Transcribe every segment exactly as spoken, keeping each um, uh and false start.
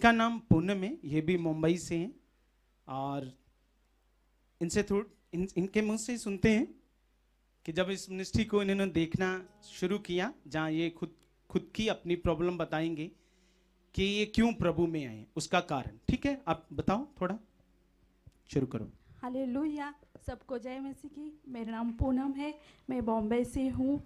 इनका नाम पूनम है, ये भी मुंबई से हैं। और इनसे थोड़ इन, इनके मुंह से सुनते हैं कि जब इस मिनिस्ट्री को इन्होंने देखना शुरू किया, जहाँ ये खुद खुद की अपनी प्रॉब्लम बताएंगे कि ये क्यों प्रभु में आए, उसका कारण। ठीक है, आप बताओ, थोड़ा शुरू करो। हालेलुया, सबको जय मसीह की। मेरा नाम पूनम है, मैं बॉम्बे से हूँ।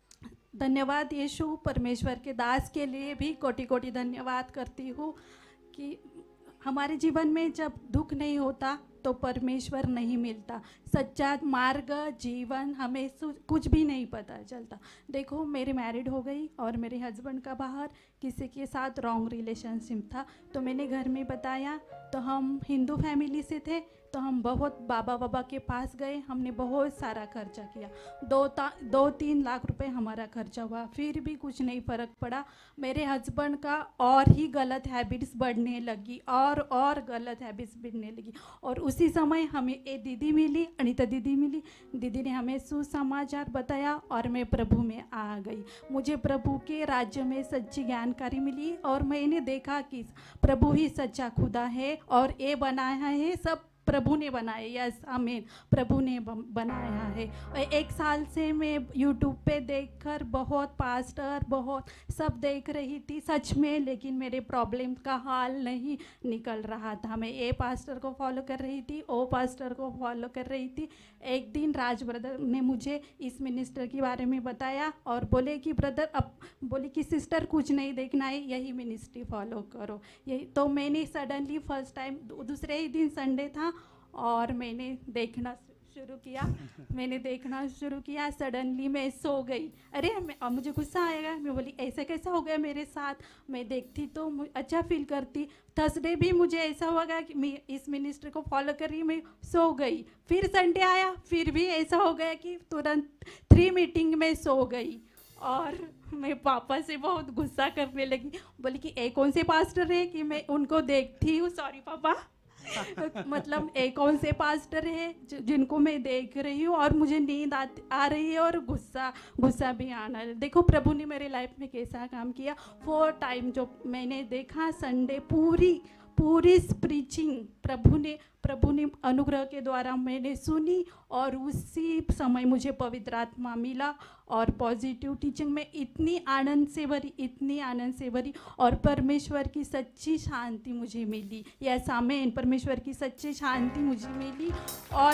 धन्यवाद यीशु परमेश्वर के दास के लिए भी कोटि कोटि धन्यवाद करती हूँ कि हमारे जीवन में जब दुख नहीं होता तो परमेश्वर नहीं मिलता, सच्चा मार्ग जीवन हमें कुछ भी नहीं पता चलता। देखो, मेरी मैरिड हो गई और मेरे हस्बैंड का बाहर किसी के साथ रॉन्ग रिलेशनशिप था, तो मैंने घर में बताया। तो हम हिंदू फैमिली से थे, तो हम बहुत बाबा बाबा के पास गए, हमने बहुत सारा खर्चा किया, दो ता दो तीन लाख रुपए हमारा खर्चा हुआ, फिर भी कुछ नहीं फ़र्क पड़ा। मेरे हस्बैंड का और ही गलत हैबिट्स बढ़ने लगी और और गलत हैबिट्स बढ़ने लगी। और उसी समय हमें एक दीदी मिली, अनीता दीदी मिली। दीदी ने हमें सुसमाचार बताया और मैं प्रभु में आ गई। मुझे प्रभु के राज्य में सच्ची जानकारी मिली और मैंने देखा कि प्रभु ही सच्चा खुदा है और ये बनाया है, सब प्रभु ने बनाया। यस आमीन, प्रभु ने बनाया है। एक साल से मैं यूट्यूब पे देखकर बहुत पास्टर बहुत सब देख रही थी सच में, लेकिन मेरे प्रॉब्लम का हाल नहीं निकल रहा था। मैं ए पास्टर को फॉलो कर रही थी, ओ पास्टर को फॉलो कर रही थी। एक दिन राज ब्रदर ने मुझे इस मिनिस्टर के बारे में बताया और बोले कि ब्रदर, अब बोले कि सिस्टर कुछ नहीं देखना है, यही मिनिस्ट्री फॉलो करो। यही तो मैंने सडनली फर्स्ट टाइम, दूसरे ही दिन संडे था और मैंने देखना शुरू किया मैंने देखना शुरू किया सडनली मैं सो गई। अरे अब मुझे गुस्सा आएगा, मैं बोली ऐसा कैसा हो गया मेरे साथ। मैं देखती तो अच्छा फील करती। थर्सडे भी मुझे ऐसा होगा कि मैं इस मिनिस्टर को फॉलो कर रही, मैं सो गई। फिर संडे आया, फिर भी ऐसा हो गया कि तुरंत थ्री मीटिंग में सो गई और मैं पापा से बहुत गुस्सा करने लगी। बोली कि ए कौन से पास्टर है कि मैं उनको देखती हूँ, सॉरी पापा मतलब एक कौन से पास्टर है जिनको मैं देख रही हूँ और मुझे नींद आ, आ रही है और गुस्सा गुस्सा भी आना है। देखो प्रभु ने मेरे लाइफ में कैसा काम किया। फोर टाइम जो मैंने देखा संडे पूरी पूरी प्रीचिंग प्रभु ने प्रभु ने अनुग्रह के द्वारा मैंने सुनी और उसी समय मुझे पवित्र आत्मा मिला और पॉजिटिव टीचिंग में इतनी आनंद से भरी इतनी आनंद से भरी और परमेश्वर की सच्ची शांति मुझे मिली। यस आमीन, परमेश्वर की सच्ची शांति मुझे मिली। और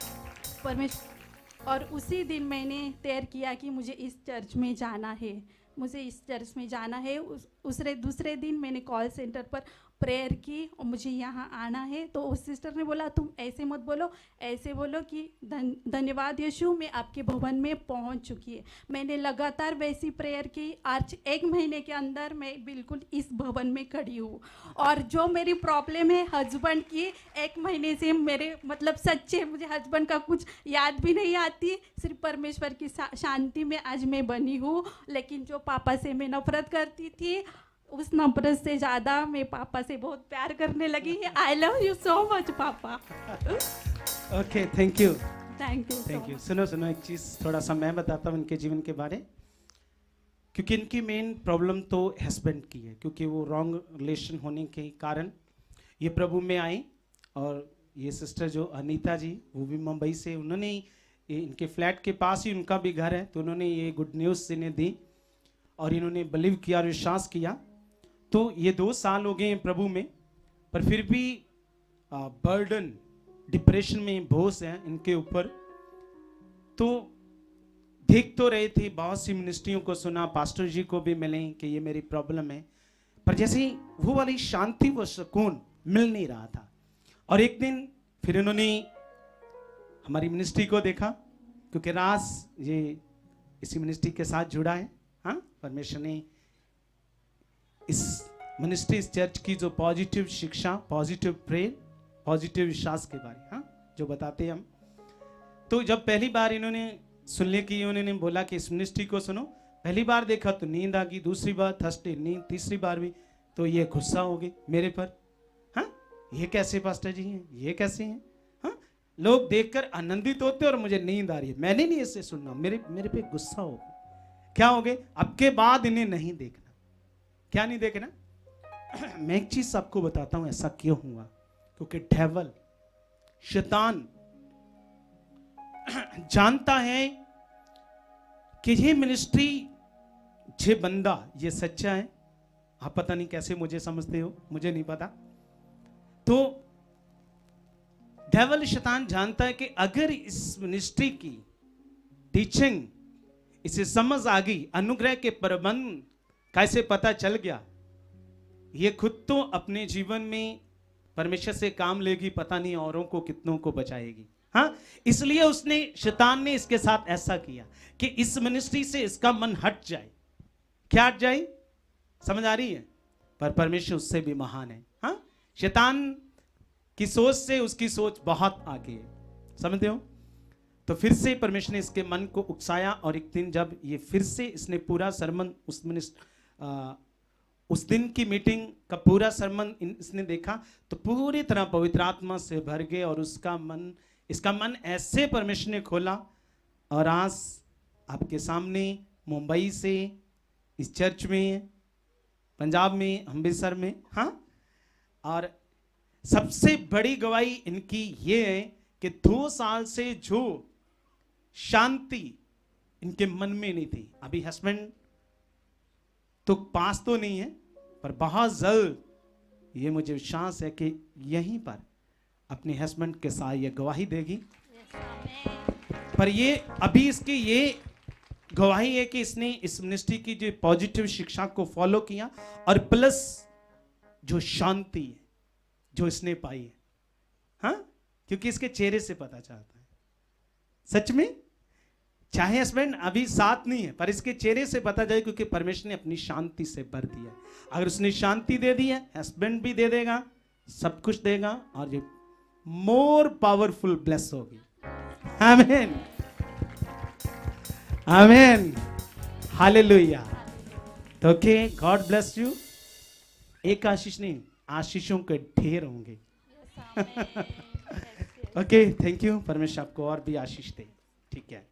परमेश्वर और उसी दिन मैंने तय किया कि मुझे इस चर्च में जाना है, मुझे इस चर्च में जाना है। उस दूसरे दूसरे दिन मैंने कॉल सेंटर पर प्रेयर की और मुझे यहाँ आना है। तो उस सिस्टर ने बोला तुम ऐसे मत बोलो, ऐसे बोलो कि धन धन्यवाद यीशु मैं आपके भवन में पहुँच चुकी है। मैंने लगातार वैसी प्रेयर की। आज एक महीने के अंदर मैं बिल्कुल इस भवन में खड़ी हूँ और जो मेरी प्रॉब्लम है हस्बैंड की, एक महीने से मेरे मतलब सच्चे मुझे हस्बैंड का कुछ याद भी नहीं आती, सिर्फ परमेश्वर की शांति में आज मैं बनी हूँ। लेकिन जो पापा से मैं नफरत करती थी उस नफरत से ज़्यादा मैं पापा से बहुत प्यार करने लगी। I love you so much पापा। Okay, thank you thank you thank you. सुनो सुनो एक चीज़ थोड़ा सा मैं बताता हूँ इनके जीवन के बारे, क्योंकि इनकी मेन प्रॉब्लम तो हस्बैंड की है, क्योंकि वो रॉन्ग रिलेशन होने के कारण ये प्रभु में आए। और ये सिस्टर जो अनीता जी, वो भी मुंबई से, उन्होंने इनके फ्लैट के पास ही उनका भी घर है, तो उन्होंने ये गुड न्यूज़ इन्हें दी और इन्होंने बिलीव किया और विश्वास किया। तो ये दो साल हो गए हैं प्रभु में, पर फिर भी बर्डन डिप्रेशन में बोझ है इनके ऊपर। तो देख तो रहे थे, बहुत सी मिनिस्ट्रियों को सुना, पास्टर जी को भी मिले कि ये मेरी प्रॉब्लम है, पर जैसे वो वाली शांति वो सुकून मिल नहीं रहा था। और एक दिन फिर इन्होंने हमारी मिनिस्ट्री को देखा, क्योंकि राज ये इसी मिनिस्ट्री के साथ जुड़ा है। हाँ, परमेश्वर ने इस मिनिस्ट्री इस चर्च की जो पॉजिटिव शिक्षा, पॉजिटिव प्रेयर, पॉजिटिव विश्वास के बारे हाँ जो बताते हैं हम, तो जब पहली बार इन्होंने सुनने की उन्होंने बोला कि इस मिनिस्ट्री को सुनो, पहली बार देखा तो नींद आ गई, दूसरी बार थर्सडे नींद, तीसरी बार भी तो ये गुस्सा हो गए मेरे पर। हाँ, ये कैसे पास्टर जी हैं, ये कैसे हैं। हाँ, लोग देखकर आनंदित होते और मुझे नींद आ रही है, मैंने नहीं इससे सुनना, मेरे मेरे पे गुस्सा हो गया। क्या हो गए, अब के बाद इन्हें नहीं देखना। क्या नहीं देखना, मैं एक चीज आपको बताता हूं ऐसा क्यों हुआ, क्योंकि डेविल शैतान जानता है कि ये मिनिस्ट्री, ये बंदा, ये सच्चा है। आप पता नहीं कैसे मुझे समझते हो, मुझे नहीं पता। तो डेविल शैतान जानता है कि अगर इस मिनिस्ट्री की टीचिंग इसे समझ आ गई, अनुग्रह के प्रबंध कैसे पता चल गया, ये खुद तो अपने जीवन में परमेश्वर से काम लेगी, पता नहीं औरों को कितनों को बचाएगी। हाँ, इसलिए उसने, शैतान ने इसके साथ ऐसा किया कि इस मिनिस्ट्री से इसका मन हट जाए। क्या हट जाए, समझ आ रही है? पर परमेश्वर उससे भी महान है। हाँ, शैतान की सोच से उसकी सोच बहुत आगे है, समझते हो? तो फिर से परमेश्वर ने इसके मन को उकसाया, और एक दिन जब ये फिर से इसने पूरा सरमन उस मिनिस्ट्री, उस दिन की मीटिंग का पूरा सरमन इसने देखा, तो पूरी तरह पवित्र आत्मा से भर गए, और उसका मन, इसका मन ऐसे परमेश्वर ने खोला। और आज आपके सामने मुंबई से इस चर्च में, पंजाब में, अमृतसर में, हाँ, और सबसे बड़ी गवाही इनकी ये है कि दो साल से जो शांति इनके मन में नहीं थी, अभी हस्बैंड तो पास तो नहीं है, पर बहुत जल्द ये मुझे विश्वास है कि यहीं पर अपने हस्बैंड के साथ ये गवाही देगी। पर ये अभी इसकी ये गवाही है कि इसने इस मिनिस्ट्री की जो पॉजिटिव शिक्षा को फॉलो किया, और प्लस जो शांति है जो इसने पाई है। हाँ, क्योंकि इसके चेहरे से पता चलता है, सच में, चाहे हस्बैंड अभी साथ नहीं है, पर इसके चेहरे से पता जाए, क्योंकि परमेश्वर ने अपनी शांति से भर दिया। अगर उसने शांति दे दी है, हस्बैंड भी दे देगा, सब कुछ देगा, और ये मोर पावरफुल ब्लेस होगी। आमीन, आमीन, हालेलुया। तो ओके, गॉड ब्लेस यू। एक आशीष नहीं, आशीषों के ढेर होंगे। Okay, thank you. परमेश्वर आपको और भी आशीष दे। ठीक है।